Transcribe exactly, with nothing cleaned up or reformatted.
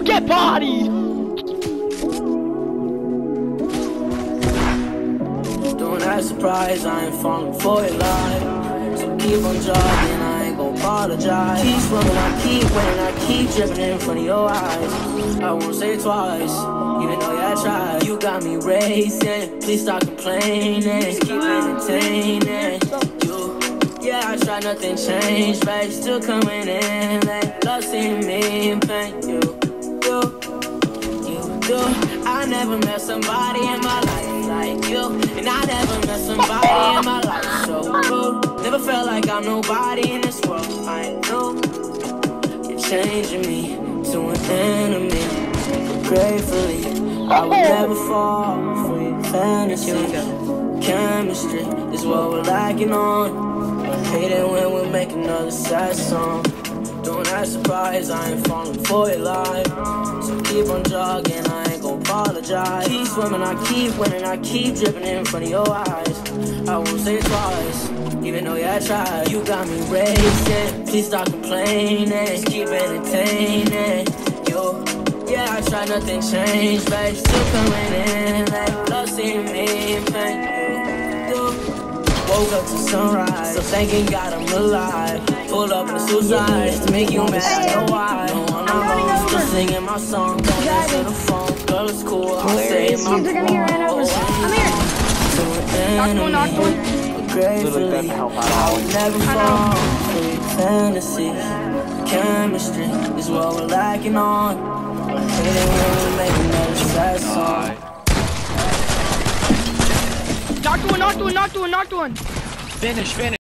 Go get bodied! Don't act surprised, I ain't falling for your life. So keep on jogging, I ain't gon' apologize. Keep swimming, I keep winning, I keep dripping in front of your eyes. I won't say it twice, even though yeah, I tried. You got me racing, please stop complaining. Just keep entertaining. You, yeah, I tried, nothing changed, babe. Still coming in late. Love seeing me in pain. You, you, you do. I never met somebody in my life like you, and I never met somebody in my life so good. Never felt like I'm nobody in this world. I know you're changing me to an enemy. Gratefully, I would never fall for your fantasy. Chemistry is what we're lacking on. I hate it when we make another sad song. Don't act surprised, I ain't falling for your life. So keep on jogging, I ain't gon' apologize. Keep swimming, I keep winning, I keep dripping in front of your eyes. I won't say it twice, even though yeah, I tried. You got me racing, please stop complaining. Just keep entertaining. You, yeah, I tried, nothing changed, babe. Still coming in like love seeing me in pain. You, you. Woke up to sunrise, so thanking God I'm alive. Pull up in the suicide just to make you mad, I know why. No one alone, still singing my song. Don't answer the phone, girl it's cool, I'm saying my They're gonna get ran over. I'm here. Knocked one, knocked one. Gratefully, I would never fall for your fantasy. Chemistry is what we're lacking on. I hate it when we make another sad song. Knocked one, knocked one, knocked one, knocked one. Finish, finish.